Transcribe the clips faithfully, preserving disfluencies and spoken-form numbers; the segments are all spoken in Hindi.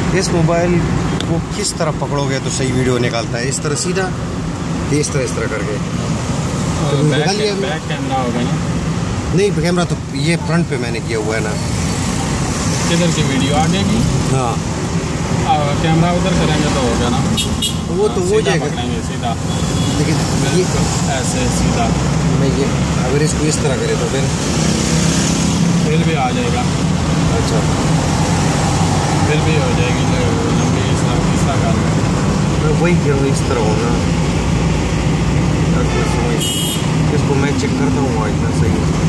इस मोबाइल को किस तरह पकड़ोगे तो सही वीडियो निकालता है, इस तरह सीधा, इस तरह इस तरह करके तो निकाल लिया। बैक कैमरा होगा ना? नहीं, कैमरा तो ये फ्रंट पे मैंने किया हुआ है ना। किधर की वीडियो आगे की? हाँ, कैमरा उधर करेंगे तो होगा ना, वो तो हो जाएगा सीधा, लेकिन ये ऐसे सीधा मैं ये अगर इसको इस तरह करे तो फिर फिर भी आ जाएगा। अच्छा, फिर भी हो जाएगी लंबी, इस तरह इस तरह कर मैं वही कह रहा हूँ, इस तरह होना। इसको मैं चेक करता हूँ इतना सही है।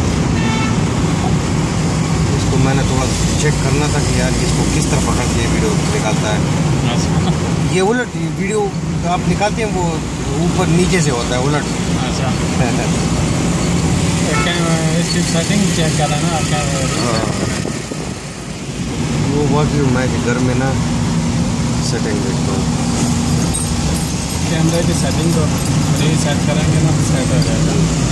इसको मैंने थोड़ा चेक करना था कि यार इसको किस तरह पकड़ के वीडियो निकालता है। ये उलट वीडियो आप निकालते हैं, वो ऊपर नीचे से होता है उलट। अच्छा, इसकी सेटिंग चेक करा ना क्या? हाँ, वो बाकी मैं घर में ना सेटिंग देखता हूँ। कैमरे की सेटिंग तो रीसेट करेंगे ना तो सेट हो जाएगा।